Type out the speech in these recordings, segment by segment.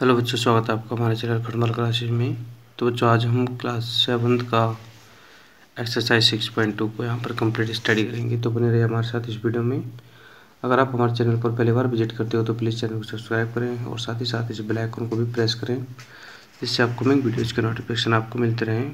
Hello बच्चों, स्वागत है आपका हमारे चैनल खटमल क्लासेज में। तो बच्चों, आज हम क्लास 7 का एक्सरसाइज 6.2 को यहाँ पर कंप्लीट स्टडी करेंगे। तो बने रहिए हमारे साथ इस वीडियो में। अगर आप हमारे चैनल पर पहली बार विजिट करते हो तो प्लीज़ चैनल को सब्सक्राइब करें और साथ ही साथ इस बेल आइकन को भी प्रेस करें, जिससे अपकमिंग वीडियोज़ के नोटिफिकेशन आपको मिलते रहें।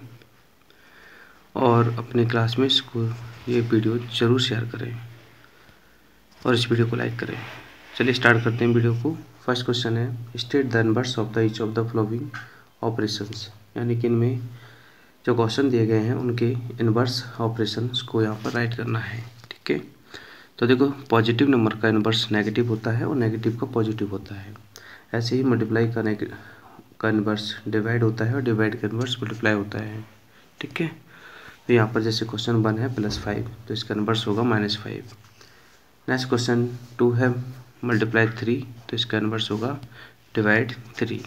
और अपनी क्लास में इसको ये वीडियो ज़रूर शेयर करें और इस वीडियो को लाइक करें। चलिए स्टार्ट करते हैं वीडियो को। फर्स्ट क्वेश्चन है, state the inverse of the each of the following operations. यानी कि इनमें जो क्वेश्चन दिए गए हैं उनके इनवर्स ऑपरेशंस को यहाँ पर राइट करना है। ठीक है, तो देखो, पॉजिटिव नंबर का इनवर्स नेगेटिव होता है और नेगेटिव का पॉजिटिव होता है। ऐसे ही मल्टीप्लाई का इनवर्स डिवाइड होता है और डिवाइड का इनवर्स मल्टीप्लाई होता है। ठीक है, तो यहाँ पर जैसे क्वेश्चन 1 है +5, तो इसका इनवर्स होगा -5। नेक्स्ट क्वेश्चन 2 है मल्टीप्लाई 3, तो इसका इनवर्स होगा डिवाइड 3।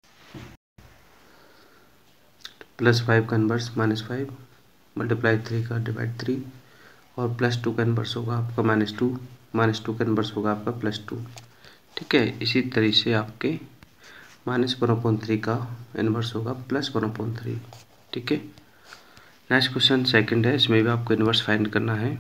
+5 का इनवर्स -5, मल्टीप्लाई 3 का डिवाइड 3, और +2 का इनवर्स होगा आपका -2, -2 का इनवर्स होगा आपका +2। ठीक है, इसी तरीके से आपके -1/3 का इनवर्स होगा +1/3। ठीक है, नेक्स्ट क्वेश्चन सेकंड है, इसमें भी आपको इनवर्स फाइंड करना है।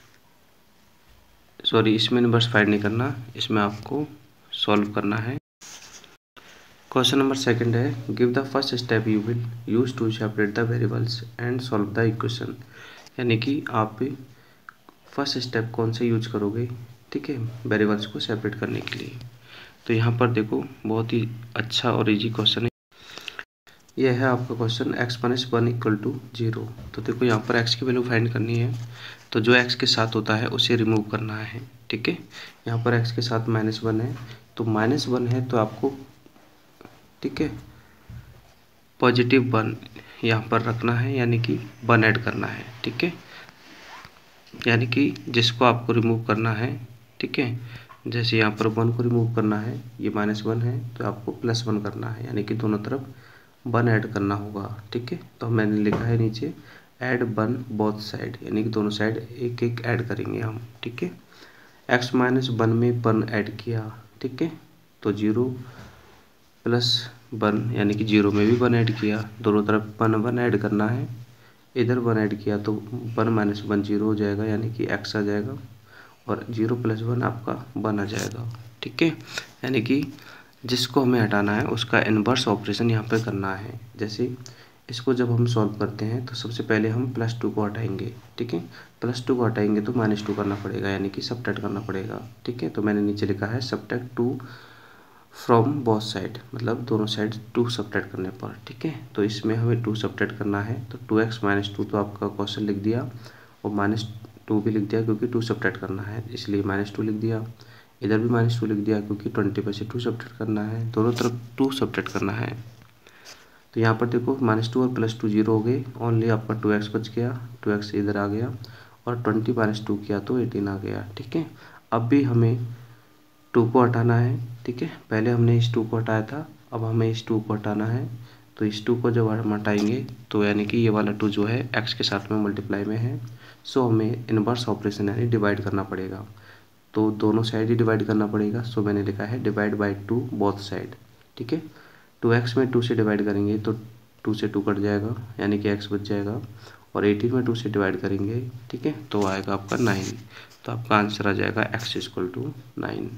सॉरी, इसमें इनवर्स फाइंड नहीं करना, इसमें आपको सॉल्व करना है। क्वेश्चन नंबर सेकंड है, give the first step you will use to separate the variables and solve the equation. यानी कि आप फर्स्ट स्टेप कौन से यूज करोगे, ठीक है, वेरिएबल्स को सेपरेट करने के लिए। तो यहाँ पर देखो, बहुत ही अच्छा और इजी क्वेश्चन है। यह है आपका क्वेश्चन x - 1 = 0। तो देखो, यहाँ पर x की वैल्यू फाइंड करनी है, तो जो x के साथ होता है उसे रिमूव करना है। ठीक है, यहाँ पर x के साथ -1 है, तो -1 है तो आपको, ठीक है, पॉजिटिव 1 यहाँ पर रखना है, यानी कि 1 ऐड करना है। ठीक है, यानी कि जिसको आपको रिमूव करना है, ठीक है, जैसे यहाँ पर 1 को रिमूव करना है, ये -1 है तो आपको +1 करना है, यानी कि दोनों तरफ 1 ऐड करना होगा। ठीक है, तो मैंने लिखा है नीचे ऐड 1 बोथ साइड, यानी कि दोनों साइड एक एक ऐड करेंगे हम। ठीक है, x - 1 में 1 ऐड किया, ठीक है, तो 0 + 1, यानी कि 0 में भी 1 ऐड किया, दोनों तरफ 1 1 ऐड करना है। इधर 1 ऐड किया तो 1 - 1 0 हो जाएगा, यानी कि x आ जाएगा, और 0 + 1 आपका 1 आ जाएगा। ठीक है, यानी कि जिसको हमें हटाना है उसका इनवर्स ऑपरेशन यहाँ पर करना है। जैसे इसको जब हम सॉल्व करते हैं तो सबसे पहले हम +2 को हटाएंगे। ठीक है, +2 को हटाएंगे तो -2 करना पड़ेगा, यानी कि सब्ट्रैक्ट करना पड़ेगा। ठीक है, तो मैंने नीचे लिखा है सब्ट्रैक्ट 2 फ्रॉम बोथ साइड, मतलब दोनों साइड 2 सब्ट्रैक्ट करने पर। ठीक है, तो इसमें हमें 2 सब्ट्रैक्ट करना है, तो 2x - 2 तो आपका क्वेश्चन लिख दिया, और -2 भी लिख दिया क्योंकि 2 सब्ट्रैक्ट करना है, इसलिए -2 लिख दिया। इधर भी -2 लिख दिया क्योंकि 20 में से 2 सब्ट्रैक्ट करना है, दोनों तरफ 2 सब्ट्रैक्ट करना है। तो यहाँ पर देखो, -2 और +2 0 हो गए, ओनली आपका 2x बच गया, 2x इधर आ गया, और 20 - 2 किया तो 18 आ गया। ठीक है, अब भी हमें 2 को हटाना है। ठीक है, पहले हमने इस 2 को हटाया था, अब हमें इस 2 को हटाना है। तो इस 2 को जब हम हटाएंगे तो यानी कि ये वाला 2 जो है x के साथ में मल्टीप्लाई में है, सो हमें इनवर्स ऑपरेशन यानी डिवाइड करना पड़ेगा। तो दोनों साइड ही डिवाइड करना पड़ेगा, सो मैंने लिखा है डिवाइड बाई 2 बोथ साइड। ठीक है, 2x में 2 से डिवाइड करेंगे तो 2 से 2 कट जाएगा, यानी कि x बच जाएगा, और 18 में 2 से डिवाइड करेंगे, ठीक है, तो आएगा आपका 9। तो आपका आंसर आ जाएगा x = 9।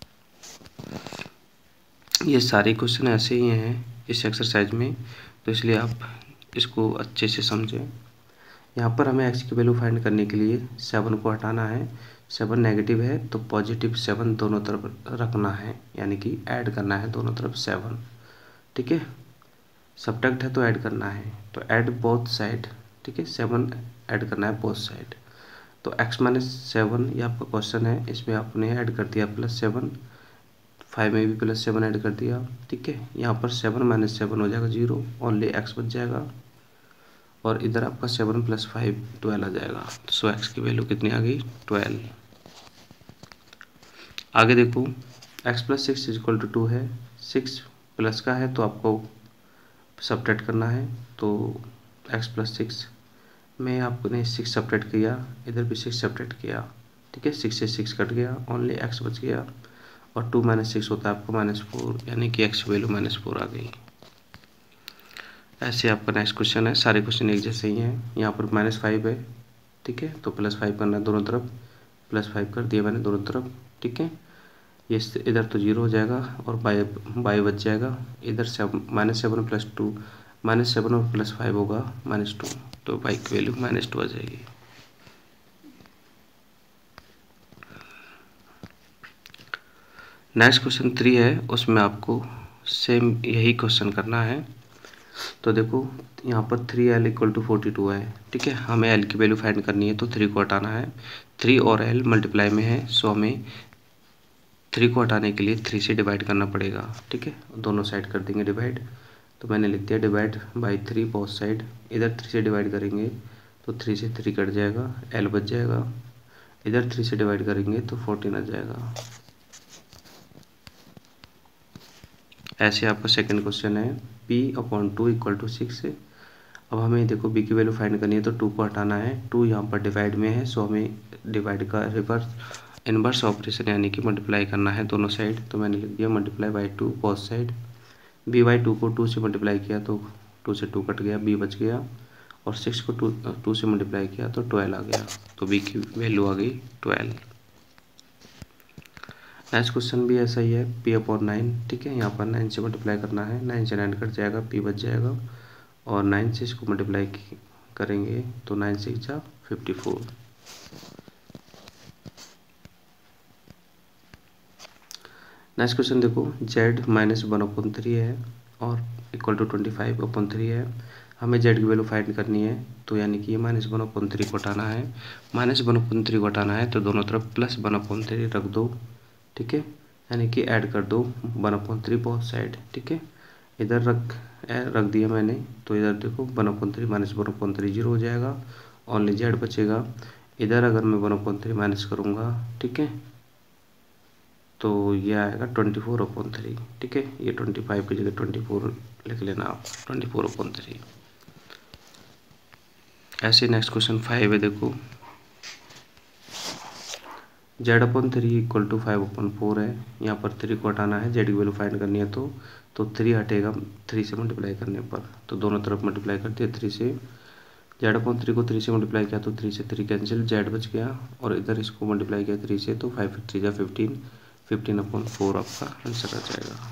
ये सारे क्वेश्चन ऐसे ही हैं इस एक्सरसाइज में, तो इसलिए आप इसको अच्छे से समझें। यहाँ पर हमें x की वैल्यू फाइंड करने के लिए 7 को हटाना है। 7 नेगेटिव है तो पॉजिटिव 7 दोनों तरफ रखना है, यानी कि ऐड करना है दोनों तरफ 7। ठीक है, सब्ट्रैक्ट है तो ऐड करना है, तो ऐड बोथ साइड। ठीक है, 7 ऐड करना है बोथ साइड। तो x - 7 ये आपका क्वेश्चन है, इसमें आपने ऐड कर दिया +7, 5 में भी +7 ऐड कर दिया। ठीक है, यहाँ पर 7 - 7 हो जाएगा 0, ओनली x बच जाएगा, और इधर आपका 7 + 5 12 आ जाएगा। सो x की वैल्यू कितनी आ गई, 12। आगे देखो, x + 6 = 2 है, 6 प्लस का है तो आपको सब्ट्रैक्ट करना है। तो x + 6 में आपने 6 सब्ट्रैक्ट किया, इधर भी 6 सब्ट्रैक्ट किया। ठीक है, 6 से 6 कट गया, ओनली x बच गया, और 2 - 6 होता है आपका -4, यानी कि x की वैल्यू -4 आ गई। ऐसे आपका नेक्स्ट क्वेश्चन है, सारे क्वेश्चन एक जैसे ही हैं। यहाँ पर -5 है, ठीक है, तो +5 करना है दोनों तरफ, +5 कर दिया मैंने दोनों तरफ, ठीक है। ये इधर तो 0 हो जाएगा और बाई बच जाएगा। इधर से -7 + 2, -7 और +5 होगा -2, तो बाई की वैल्यू -2 आ जाएगी। नेक्स्ट क्वेश्चन 3 है, उसमें आपको सेम यही क्वेश्चन करना है। तो देखो यहाँ पर 3l = 42 है, ठीक है। हमें l की वैल्यू फाइंड करनी है, तो 3 को हटाना है। 3 और l मल्टीप्लाई में है, सो हमें 3 को हटाने के लिए 3 से डिवाइड करना पड़ेगा, ठीक है। दोनों साइड कर देंगे डिवाइड, तो मैंने लिख दिया डिवाइड बाई 3 बोथ साइड। इधर 3 से डिवाइड करेंगे तो 3 से 3 कट जाएगा, l बच जाएगा। इधर 3 से डिवाइड करेंगे तो 14 आ जाएगा। ऐसे आपका सेकंड क्वेश्चन है, p/2 = 6। अब हमें देखो b की वैल्यू फाइंड करनी है, तो 2 को हटाना है। 2 यहाँ पर डिवाइड में है, सो हमें डिवाइड का इनवर्स ऑपरेशन यानी कि मल्टीप्लाई करना है दोनों साइड। तो मैंने लिख दिया multiply by 2 both side. b/2 को 2 से मल्टीप्लाई किया तो 2 से 2 कट गया, b बच गया। और 6 को 2 से मल्टीप्लाई किया तो 12 आ गया, तो b की वैल्यू आ गई 12। नेक्स्ट क्वेश्चन भी ऐसा ही है, p/9, ठीक है। यहाँ पर 9 से मल्टीप्लाई करना है, 9 से 9 कट जाएगा, p बच जाएगा। और 9 से इसको मल्टीप्लाई करेंगे तो 9 से 6 54। नेक्स्ट क्वेश्चन देखो, z -1/3 है और = 25/3 है। हमें z की वैल्यू फाइंड करनी है, तो यानी कि ये -1/3 को हटाना है। -1/3 को हटाना है तो दोनों तरफ +1/3 रख दो, ठीक है, यानी कि ऐड कर दो 1/3 बोथ साइड, ठीक है। इधर रख दिया मैंने, तो इधर देखो 1/3 -1/3 0 हो जाएगा, ओनली z बचेगा। इधर अगर मैं 1/3 माइनस करूँगा, ठीक है, तो ये आएगा 24/3, ठीक है। ये 25 की जगह 24 लिख लेना आप, 24/3। ऐसे नेक्स्ट क्वेश्चन 5 है, देखो z/3 = 5/4 है। यहाँ पर 3 को हटाना है, z की वैल्यू फाइंड करनी है, तो 3 हटेगा 3 से मल्टीप्लाई करने पर, तो दोनों तरफ मल्टीप्लाई कर दिया 3 से। z/3 को 3 से मल्टीप्लाई किया तो 3 से 3 कैंसिल, z बच गया। और इधर इसको मल्टीप्लाई किया 3 से, तो 5 × 3 = 15, 15/4 आपका आंसर आ जाएगा।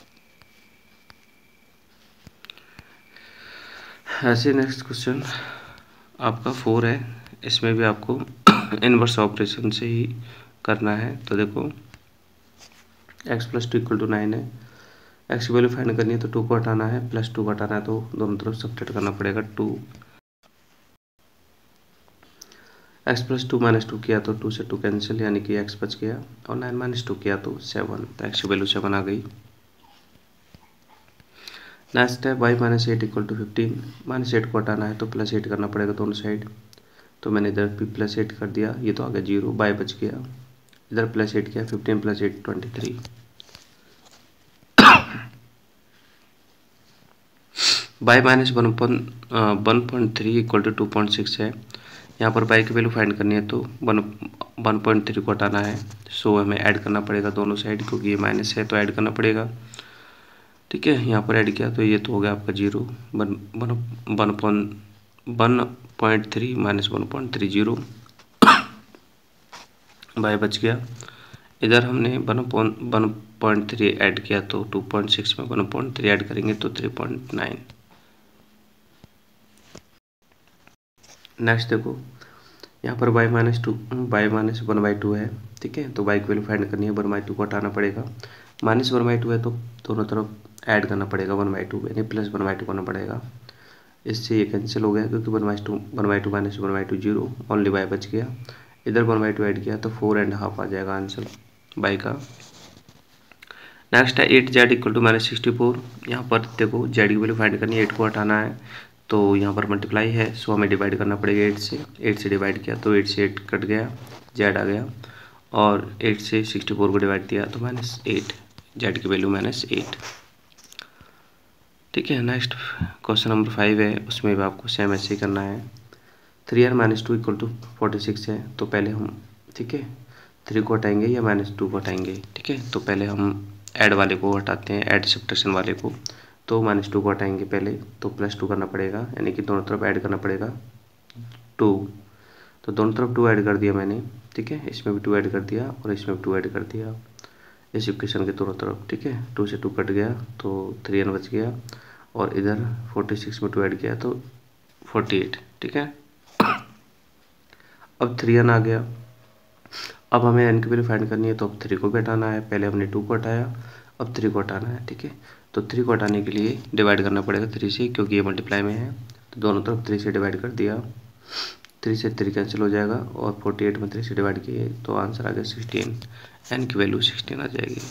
ऐसे नेक्स्ट क्वेश्चन आपका 4 है, इसमें भी आपको इनवर्स ऑपरेशन से ही करना है। तो देखो x + 2 = 9 है, x की वैल्यू फाइंड करनी है, तो 2 को हटाना है, +2 को हटाना है, तो दोनों तरफ सब्ट्रैक्ट करना पड़ेगा 2। x + 2 - 2 किया तो 2 से 2 कैंसिल, यानी कि x बच गया। और 9 - 2 किया तो 7, तो x की वैल्यू 7 आ गई। नेक्स्ट है y - 8 = 15। -8 को हटाना है तो +8 करना पड़ेगा दोनों साइड, तो मैंने इधर भी +8 कर दिया, ये तो आ गया 0, बाय बच गया। इधर +8 किया, 15 + 8 23। y - 1.3 = 2.6 है। यहाँ पर y की वैल्यू फाइंड करनी है, तो 1.3 को हटाना है, सो हमें ऐड करना पड़ेगा दोनों साइड, क्योंकि ये माइनस है तो ऐड करना पड़ेगा, ठीक है। यहाँ पर ऐड किया तो ये तो हो गया आपका 0, 1.3 - 1.30, बाय बच गया। इधर हमने 1.3 ऐड किया, तो 2.6 में 1.3 ऐड करेंगे तो 3.9। नेक्स्ट देखो, यहाँ पर y - 1/2 है, ठीक है। तो y की वैल्यू फाइंड करनी है, 1/2 को हटाना पड़ेगा। -1/2 है तो दोनों तरफ ऐड करना पड़ेगा 1/2, यानी +1/2 करना पड़ेगा। इससे ये कैंसिल हो गया, क्योंकि 1/2 -1/2 0, ओनली y बच गया। इधर 1/2 ऐड किया तो 4.5 आ जाएगा आंसर y का। नेक्स्ट है 8z = -64। यहाँ पर देखो z की वैल्यू फाइंड करनी है, 8 को हटाना है, तो यहाँ पर मल्टीप्लाई है, सो हमें डिवाइड करना पड़ेगा 8 से। 8 से डिवाइड किया तो 8 से 8 कट गया, z आ गया। और 8 से 64 को डिवाइड किया तो -8, z की वैल्यू -8, ठीक है। नेक्स्ट क्वेश्चन नंबर 5 है, उसमें भी आपको सेम ऐसे ही करना है। 3r - 2 = 46 है, तो पहले हम, ठीक है, 3 को हटाएंगे या -2 को हटाएंगे, ठीक है। तो पहले हम ऐड वाले को हटाते हैं, ऐड सब्ट्रैक्शन वाले को। तो -2 को हटाएंगे पहले, तो +2 करना पड़ेगा, यानी कि दोनों तरफ ऐड करना पड़ेगा 2। तो दोनों तरफ 2 ऐड कर दिया मैंने, ठीक है। इसमें भी 2 ऐड कर दिया और इसमें भी 2 ऐड कर दिया इस इक्वेशन के दोनों तरफ, ठीक है। 2 से 2 कट गया तो 3n बच गया, और इधर 46 में 2 ऐड किया तो 48, ठीक है। अब 3n आ गया। अब हमें n की वैल्यू फाइंड करनी है, तो अब 3 को भी हटाना है। पहले हमने 2 को हटाया, अब 3 को हटाना है, ठीक है। तो 3 को हटाने के लिए डिवाइड करना पड़ेगा 3 से, क्योंकि ये मल्टीप्लाई में है। तो दोनों तरफ 3 से डिवाइड कर दिया, 3 से 3 कैंसिल हो जाएगा, और 48 में 3 से डिवाइड किए तो आंसर आ गया 16। n की वैल्यू 16 आ जाएगी।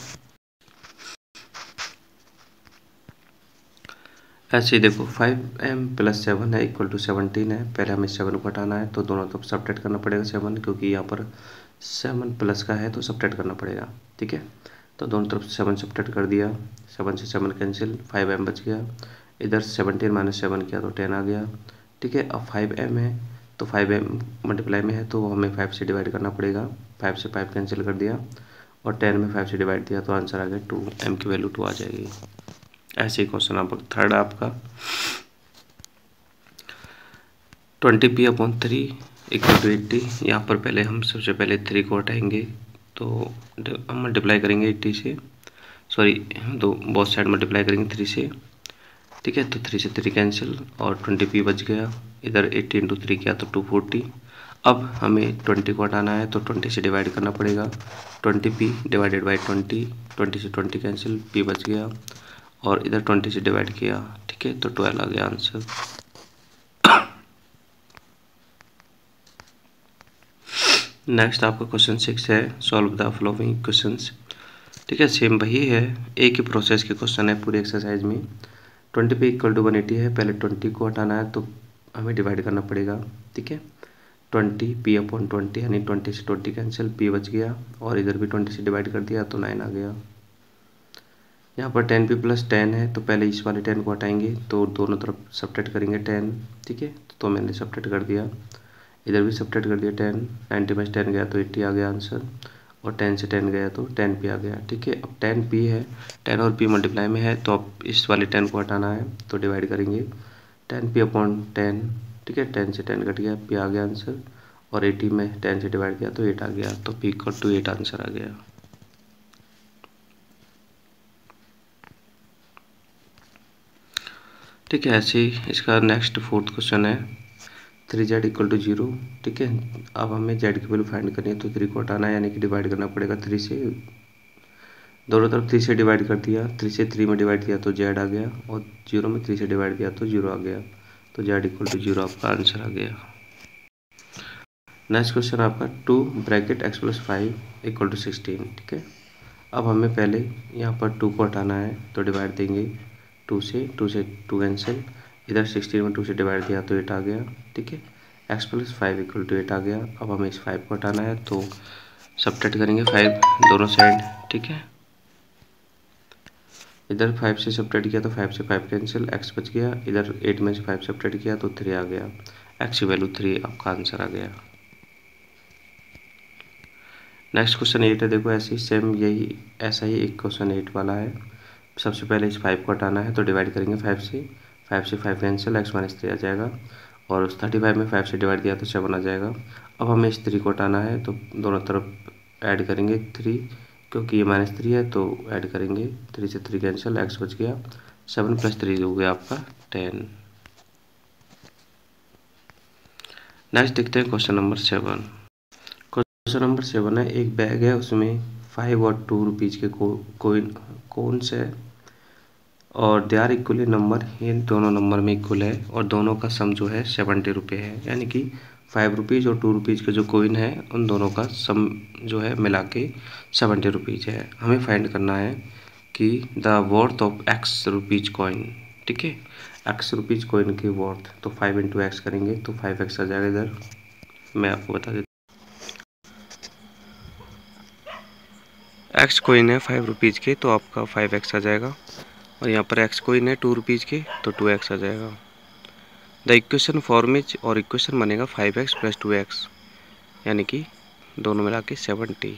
ऐसे ही देखो 5m + 7 है = 17 है। पहले हमें 7 को हटाना है, तो दोनों तरफ सब्ट्रैक्ट करना पड़ेगा 7, क्योंकि यहाँ पर 7 प्लस का है तो सब्ट्रैक्ट करना पड़ेगा, ठीक है। तो दोनों तरफ 7 सब्ट्रैक्ट कर दिया, 7 से 7 कैंसिल, 5m बच गया। इधर 17 - 7 किया तो 10 आ गया, ठीक है। अब 5m है, तो 5m मल्टीप्लाई में है तो हमें 5 से डिवाइड करना पड़ेगा। 5 से 5 कैंसिल कर दिया, और 10 में 5 से डिवाइड दिया तो आंसर आ गया 2। m की वैल्यू 2 आ जाएगी। ऐसे ही क्वेश्चन नंबर 3 आपका 20p/3 = 80। यहाँ पर पहले हम सबसे पहले 3 को हटाएंगे, तो हम मल्टीप्लाई करेंगे 80 से, सॉरी, तो बोथ साइड मल्टीप्लाई करेंगे 3 से, ठीक है। तो 3 से 3 कैंसिल, और 20p बच गया। इधर 80 × 3 किया तो 240। अब हमें 20 को हटाना है, तो 20 से डिवाइड करना पड़ेगा। 20p / 20, 20 से 20 कैंसिल, p बच गया, और इधर 20 से डिवाइड किया, ठीक है। तो 12 आ गया आंसर। नेक्स्ट आपका क्वेश्चन 6 है, सॉल्व द फॉलोइंग क्वेश्चंस, ठीक है। सेम वही है, एक ही प्रोसेस के क्वेश्चन है पूरी एक्सरसाइज में। 20p = 180 है। पहले 20 को हटाना है, तो हमें डिवाइड करना पड़ेगा, ठीक है। 20p/20, यानी 20 से 20 कैंसिल, p बच गया, और इधर भी 20 से डिवाइड कर दिया तो 9 आ गया। यहाँ पर 10p + 10 है, तो पहले इस वाले 10 को हटाएंगे, तो दोनों तरफ सब्ट्रैक्ट करेंगे 10, ठीक है। तो मैंने सब्ट्रैक्ट कर दिया, इधर भी सब्ट्रैक्ट कर दिया 10, 90 में 10 गया तो 80 आ गया आंसर, और 10 से 10 गया तो 10p आ गया, ठीक है। अब 10p है, 10 और p मल्टीप्लाई में है, तो अब इस वाले 10 को हटाना है, तो डिवाइड करेंगे 10p/10, ठीक है। 10 से 10 कट गया, p आ गया आंसर, और 80 में 10 से डिवाइड किया तो 8 आ गया, तो p = 8 आंसर आ गया। ठीक है। ऐसे ही इसका नेक्स्ट 4th क्वेश्चन है, 3z = 0, ठीक है। अब हमें z की वैल्यू फाइंड करनी है, तो 3 को हटाना है, यानी कि डिवाइड करना पड़ेगा 3 से। दोनों तरफ 3 से डिवाइड कर दिया, 3 से 3 में डिवाइड किया तो z आ गया, और 0 में 3 से डिवाइड किया तो 0 आ गया, तो z = 0 आपका आंसर आ गया। नेक्स्ट क्वेश्चन आपका 2 (x + 5 = 16), ठीक है। अब हमें पहले यहाँ पर 2 को हटाना है, तो डिवाइड देंगे 2 से 2 कैंसिल, इधर 16 में 2 से डिवाइड किया तो 8 आ गया, ठीक है। x + 5 = 8 आ गया। अब हमें इस 5 को हटाना है, तो सब्ट्रैक्ट करेंगे 5 दोनों साइड, ठीक है। इधर 5 से सब्ट्रैक्ट किया तो 5 से 5 कैंसिल, x बच गया। इधर 8 में से 5 सब्ट्रैक्ट किया तो 3 आ गया, x की वैल्यू 3 आपका आंसर आ गया। नेक्स्ट क्वेश्चन 8 है, देखो ऐसे ही सेम ऐसा ही एक क्वेश्चन 8 वाला है। सबसे पहले इस 5 को हटाना है, तो डिवाइड करेंगे 5 से 5 कैंसिल, x - 3 आ जाएगा, और उस 35 में 5 से डिवाइड किया तो 7 आ जाएगा। अब हमें इस 3 को हटाना है, तो दोनों तरफ ऐड करेंगे 3, क्योंकि ये -3 है तो ऐड करेंगे, 3 से 3 कैंसिल, x बच गया, 7 + 3 हो गया आपका 10। नेक्स्ट देखते हैं क्वेश्चन नंबर 7। क्वेश्चन नंबर 7 है, एक बैग है, उसमें 5 और 2 रुपीज़ के कोइंस है, और दे आर इक्वली नंबर, ये दोनों नंबर में इक्वल है, और दोनों का सम जो है 70 रुपये है, यानी कि 5 रुपीज़ और 2 रुपीज़ के जो कोइन है उन दोनों का सम जो है मिला के 70 रुपीज़ है। हमें फाइंड करना है कि the worth of x rupees coin, ठीक है। x रुपीज़ कॉइन की वर्थ, तो 5 × x करेंगे तो 5x आ जाएगा। इधर मैं आपको बता देता हूँ, x कोइन है 5 रुपीज़ के, तो आपका 5x आ जाएगा, और यहाँ पर x कोइन है 2 रुपीज़ के, तो 2x आ जाएगा। द इक्वेशन फॉर्म इज, और इक्वेशन बनेगा 5x + 2x, यानी कि दोनों मिला के 70।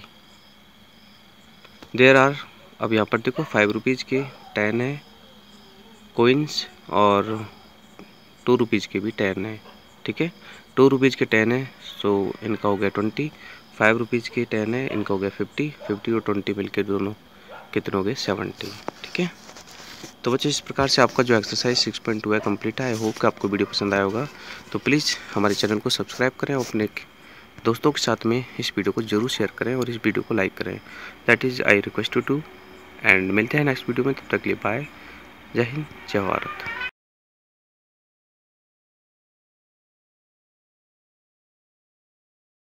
देयर आर, अब यहाँ पर देखो 5 रुपीज़ के 10 है कोइंस और 2 रुपीज़ के भी 10 है। ठीक है, 2 रुपीज़ के 10 है, सो इनका हो गया 20। 5 रुपीज़ के 10 है, इनका हो गया 50। 50 और 20 मिलके दोनों कितने हो गए? 70। ठीक है, तो बच्चों इस प्रकार से आपका जो एक्सरसाइज 6.2 है कंप्लीट है। आई होप कि आपको वीडियो पसंद आया होगा। तो प्लीज़ हमारे चैनल को सब्सक्राइब करें और अपने दोस्तों के साथ में इस वीडियो को जरूर शेयर करें और इस वीडियो को लाइक करें। That is I request to and मिलते हैं नेक्स्ट वीडियो में। तब तक के लिए बाय। जय हिंद, जय भारत।